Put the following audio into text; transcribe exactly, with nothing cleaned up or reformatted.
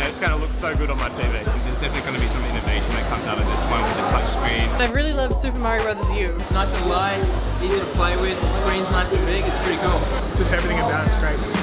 it's going to look so good on my T V. There's definitely going to be some innovation that comes out of this one with the touch screen. I really love Super Mario Brothers U. Nice and light, easy to play with, the screen's nice and big, it's pretty cool. Just everything about it's great.